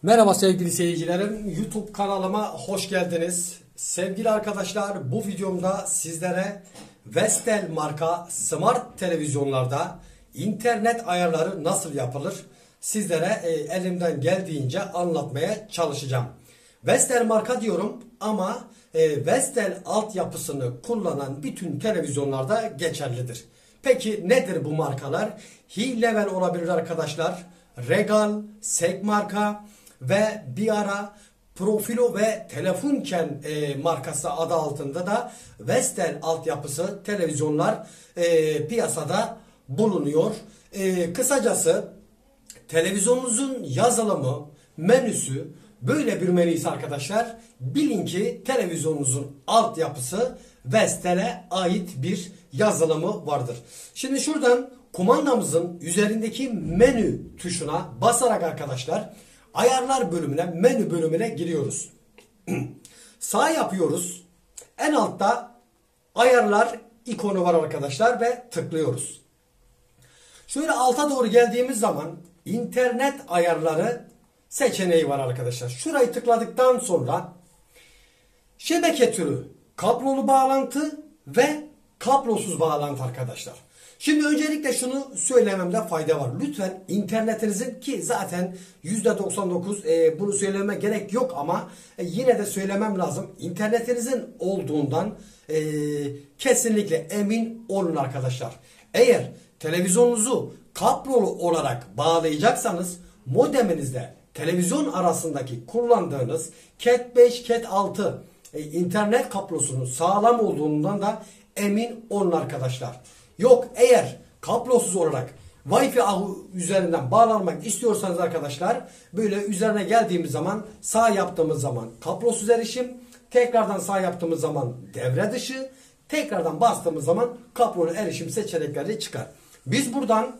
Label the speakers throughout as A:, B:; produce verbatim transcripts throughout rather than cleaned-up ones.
A: Merhaba sevgili seyircilerim, YouTube kanalıma hoş geldiniz. Sevgili arkadaşlar, bu videomda sizlere Vestel marka smart televizyonlarda internet ayarları nasıl yapılır sizlere e, elimden geldiğince anlatmaya çalışacağım. Vestel marka diyorum ama e, Vestel altyapısını kullanan bütün televizyonlarda geçerlidir. Peki nedir bu markalar? Hi-Level olabilir arkadaşlar, Regal, Seg marka ve bir ara Profilo ve Telefunken e, markası adı altında da Vestel altyapısı televizyonlar e, piyasada bulunuyor. E, kısacası televizyonunuzun yazılımı, menüsü böyle bir menüyse arkadaşlar, bilin ki televizyonunuzun altyapısı Vestel'e ait bir yazılımı vardır. Şimdi şuradan kumandamızın üzerindeki menü tuşuna basarak arkadaşlar ayarlar bölümüne, menü bölümüne giriyoruz. Sağ yapıyoruz. En altta ayarlar ikonu var arkadaşlar ve tıklıyoruz. Şöyle alta doğru geldiğimiz zaman internet ayarları seçeneği var arkadaşlar. Şurayı tıkladıktan sonra şebeke türü kablolu bağlantı ve kablosuz bağlantı arkadaşlar. Şimdi öncelikle şunu söylememde fayda var. Lütfen internetinizin, ki zaten yüzde doksan dokuz e, bunu söylememe gerek yok ama e, yine de söylemem lazım. İnternetinizin olduğundan e, kesinlikle emin olun arkadaşlar. Eğer televizyonunuzu kablolu olarak bağlayacaksanız modeminizde televizyon arasındaki kullandığınız cat beş, cat altı e, internet kablosunun sağlam olduğundan da emin olun arkadaşlar. Yok, eğer kablosuz olarak Wi-Fi ağı üzerinden bağlanmak istiyorsanız arkadaşlar, böyle üzerine geldiğimiz zaman sağ yaptığımız zaman kablosuz erişim, tekrardan sağ yaptığımız zaman devre dışı, tekrardan bastığımız zaman kablolu erişim seçenekleri çıkar. Biz buradan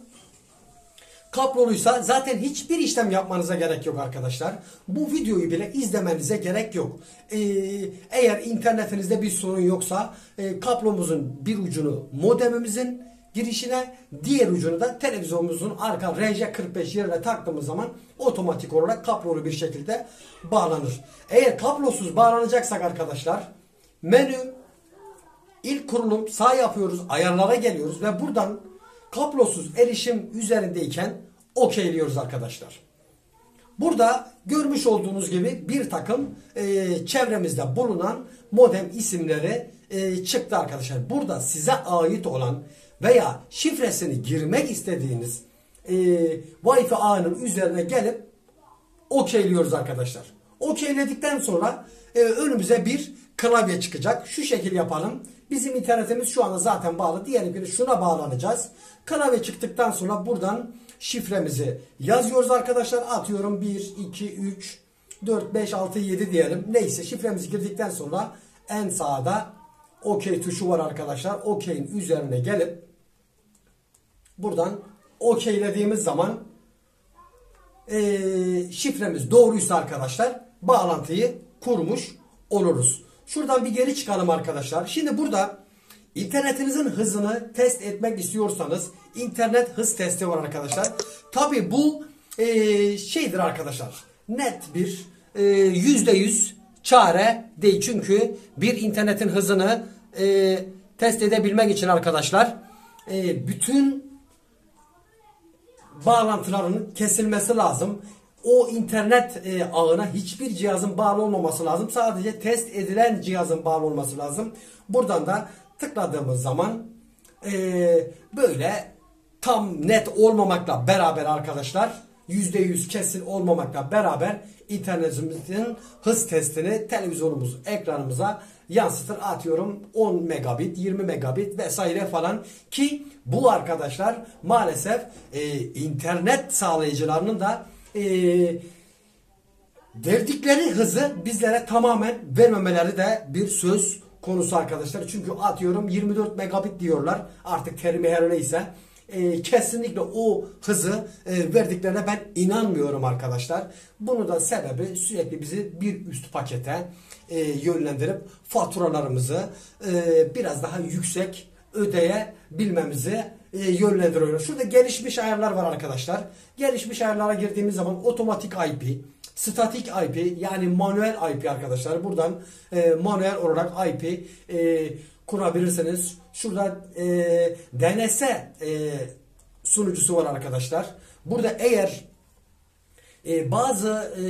A: kabloluysa zaten hiçbir işlem yapmanıza gerek yok arkadaşlar. Bu videoyu bile izlemenize gerek yok. Ee, eğer internetinizde bir sorun yoksa e, kablomuzun bir ucunu modemimizin girişine, diğer ucunu da televizyonumuzun arka R J kırk beş yerine taktığımız zaman otomatik olarak kablolu bir şekilde bağlanır. Eğer kablosuz bağlanacaksak arkadaşlar, menü, ilk kurulum, sağ yapıyoruz, ayarlara geliyoruz ve buradan kablosuz erişim üzerindeyken okeyliyoruz arkadaşlar. Burada görmüş olduğunuz gibi bir takım e, çevremizde bulunan modem isimleri e, çıktı arkadaşlar. Burada size ait olan veya şifresini girmek istediğiniz e, Wi-Fi ağının üzerine gelip okeyliyoruz arkadaşlar. Okeyledikten sonra e, önümüze bir klavye çıkacak. Şu şekil yapalım. Bizim internetimiz şu anda zaten bağlı. Diyelim ki şuna bağlanacağız. Klavye çıktıktan sonra buradan şifremizi yazıyoruz arkadaşlar. Atıyorum bir, iki, üç, dört, beş, altı, yedi diyelim. Neyse, şifremizi girdikten sonra en sağda OK tuşu var arkadaşlar. OK'in üzerine gelip buradan okeylediğimiz zaman e, şifremiz doğruysa arkadaşlar bağlantıyı kurmuş oluruz. Şuradan bir geri çıkalım arkadaşlar. Şimdi burada internetinizin hızını test etmek istiyorsanız internet hız testi var arkadaşlar. Tabi bu e, şeydir arkadaşlar. Net bir e, yüzde yüz çare değil. Çünkü bir internetin hızını e, test edebilmek için arkadaşlar e, bütün bağlantılarının kesilmesi lazım. O internet e, ağına hiçbir cihazın bağlı olmaması lazım. Sadece test edilen cihazın bağlı olması lazım. Buradan da tıkladığımız zaman e, böyle tam net olmamakla beraber arkadaşlar, yüzde yüz kesin olmamakla beraber internetimizin hız testini televizyonumuz ekranımıza yansıtır. Atıyorum on megabit, yirmi megabit vesaire falan, ki bu arkadaşlar maalesef e, internet sağlayıcılarının da e, verdikleri hızı bizlere tamamen vermemeleri de bir söz konusu arkadaşlar. Çünkü atıyorum yirmi dört megabit diyorlar, artık terimi her neyse. E, kesinlikle o hızı e, verdiklerine ben inanmıyorum arkadaşlar. Bunu da sebebi sürekli bizi bir üst pakete e, yönlendirip faturalarımızı e, biraz daha yüksek ödeyebilmemizi e, yönlendiriyor. Şurada gelişmiş ayarlar var arkadaşlar. Gelişmiş ayarlara girdiğimiz zaman otomatik I P, statik I P yani manuel I P arkadaşlar. Buradan e, manuel olarak I P e, kurabilirsiniz. Şurada e, D N S e, sunucusu var arkadaşlar. Burada eğer e, bazı e,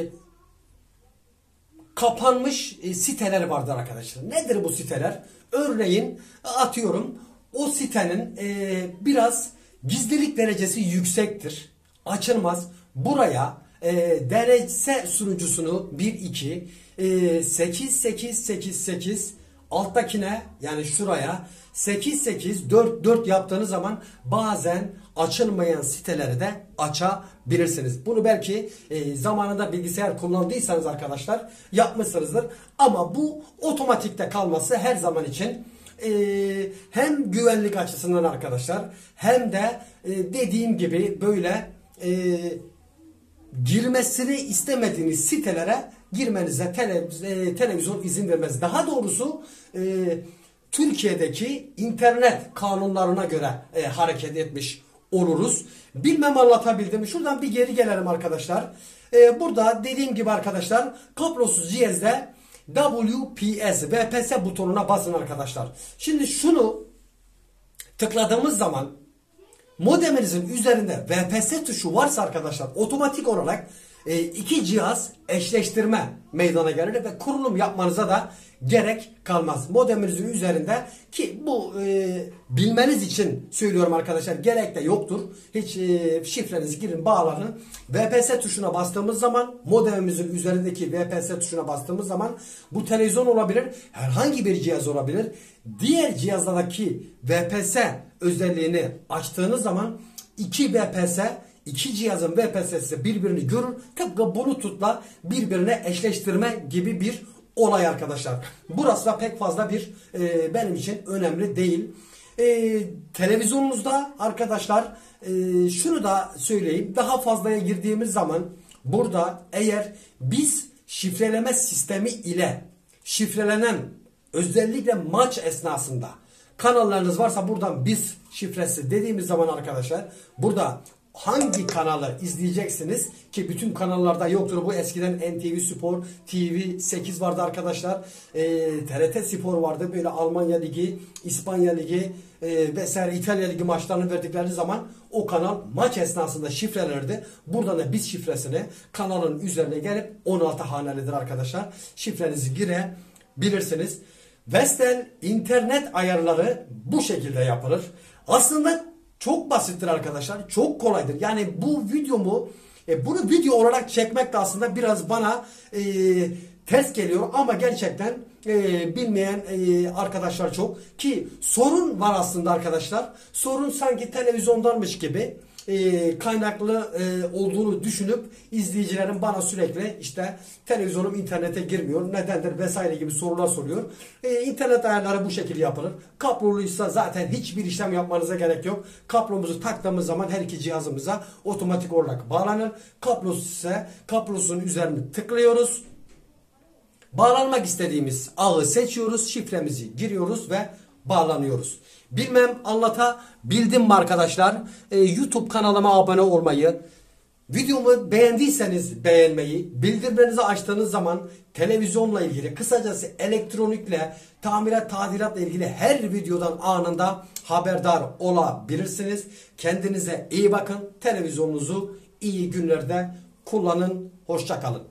A: kapanmış e, siteler vardır arkadaşlar. Nedir bu siteler? Örneğin atıyorum o sitenin e, biraz gizlilik derecesi yüksektir. Açılmaz. Buraya e, D N S sunucusunu bir iki e, sekiz sekiz sekiz sekiz alttakine yani şuraya sekiz sekiz dört dört yaptığınız zaman bazen açılmayan siteleri de açabilirsiniz. Bunu belki e, zamanında bilgisayar kullandıysanız arkadaşlar yapmışsınızdır. Ama bu otomatikte kalması her zaman için e, hem güvenlik açısından arkadaşlar hem de e, dediğim gibi böyle e, girmesini istemediğiniz sitelere girmenize tele, e, televizyon izin vermez. Daha doğrusu e, Türkiye'deki internet kanunlarına göre e, hareket etmiş oluruz. Bilmem anlatabildim mi? Şuradan bir geri gelelim arkadaşlar. E, burada dediğim gibi arkadaşlar kablosuz cihazda W P S, V P S butonuna basın arkadaşlar. Şimdi şunu tıkladığımız zaman modeminizin üzerinde V P S tuşu varsa arkadaşlar otomatik olarak e, iki cihaz eşleştirme meydana gelir ve kurulum yapmanıza da gerek kalmaz. Modeminizin üzerinde ki bu e, bilmeniz için söylüyorum arkadaşlar, gerek de yoktur. Hiç e, şifrenizi girin, bağlanın. V P S tuşuna bastığımız zaman modemimizin üzerindeki V P S tuşuna bastığımız zaman bu televizyon olabilir, herhangi bir cihaz olabilir. Diğer cihazlardaki V P S özelliğini açtığınız zaman iki V P S, iki cihazın V P S'si birbirini görür. Tıpkı Bluetooth'la birbirine eşleştirme gibi bir olay arkadaşlar. Burası da pek fazla bir e, benim için önemli değil. E, televizyonunuzda arkadaşlar e, şunu da söyleyeyim. Daha fazlaya girdiğimiz zaman burada eğer biz şifreleme sistemi ile şifrelenen özellikle maç esnasında kanallarınız varsa buradan biz şifresi dediğimiz zaman arkadaşlar burada hangi kanalı izleyeceksiniz ki bütün kanallarda yoktur. Bu eskiden N T V Spor, T V sekiz vardı arkadaşlar. E, T R T Spor vardı. Böyle Almanya Ligi, İspanya Ligi e, vesaire İtalya Ligi maçlarını verdikleri zaman o kanal maç esnasında şifrelerdi. Buradan da biz şifresini kanalın üzerine gelip on altı hanelidir arkadaşlar. Şifrenizi girebilirsiniz. Vestel internet ayarları bu şekilde yapılır. Aslında çok basittir arkadaşlar. Çok kolaydır. Yani bu videomu e, bunu video olarak çekmek de aslında biraz bana e, ters geliyor ama gerçekten e, bilmeyen e, arkadaşlar çok ki sorun var aslında arkadaşlar. Sorun sanki televizyondanmış gibi e, kaynaklı e, olduğunu düşünüp izleyicilerin bana sürekli işte televizyonum internete girmiyor, nedendir vesaire gibi sorular soruyor. E, internet ayarları bu şekilde yapılır. Kabloluysa zaten hiçbir işlem yapmanıza gerek yok. Kablomuzu taktığımız zaman her iki cihazımıza otomatik olarak bağlanır. Kablosuz ise kablosunun üzerine tıklıyoruz. Bağlanmak istediğimiz ağı seçiyoruz, şifremizi giriyoruz ve bağlanıyoruz. Bilmem anlatabildim mi arkadaşlar? Ee, YouTube kanalıma abone olmayı, videomu beğendiyseniz beğenmeyi, bildirimlerinizi açtığınız zaman televizyonla ilgili, kısacası elektronikle, tamirat, tadilatla ilgili her videodan anında haberdar olabilirsiniz. Kendinize iyi bakın. Televizyonunuzu iyi günlerde kullanın. Hoşça kalın.